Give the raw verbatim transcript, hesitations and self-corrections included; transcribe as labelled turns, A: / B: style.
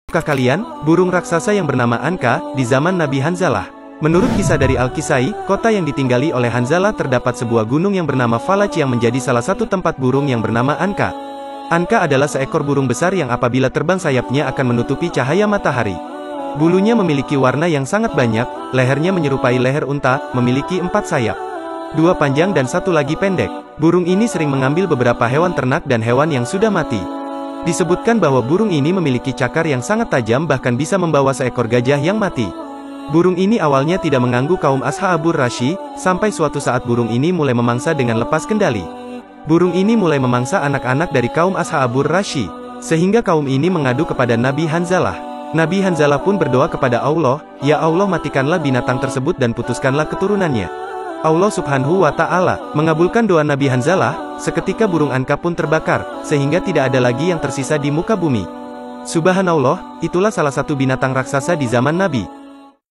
A: Tahukah kalian, burung raksasa yang bernama Anka, di zaman Nabi Hanzalah? Menurut kisah dari Al-Kisai, kota yang ditinggali oleh Hanzalah terdapat sebuah gunung yang bernama Falaj yang menjadi salah satu tempat burung yang bernama Anka. Anka adalah seekor burung besar yang apabila terbang sayapnya akan menutupi cahaya matahari. Bulunya memiliki warna yang sangat banyak, lehernya menyerupai leher unta, memiliki empat sayap. Dua panjang dan satu lagi pendek. Burung ini sering mengambil beberapa hewan ternak dan hewan yang sudah mati. Disebutkan bahwa burung ini memiliki cakar yang sangat tajam bahkan bisa membawa seekor gajah yang mati. Burung ini awalnya tidak mengganggu kaum Ashabur Rashi, sampai suatu saat burung ini mulai memangsa dengan lepas kendali. Burung ini mulai memangsa anak-anak dari kaum Ashabur Rashi, sehingga kaum ini mengadu kepada Nabi Hanzalah. Nabi Hanzalah pun berdoa kepada Allah, "Ya Allah, matikanlah binatang tersebut dan putuskanlah keturunannya." Allah Subhanahu wa Ta'ala mengabulkan doa Nabi Hanzalah. Seketika burung Anka pun terbakar, sehingga tidak ada lagi yang tersisa di muka bumi. Subhanallah, itulah salah satu binatang raksasa di zaman Nabi.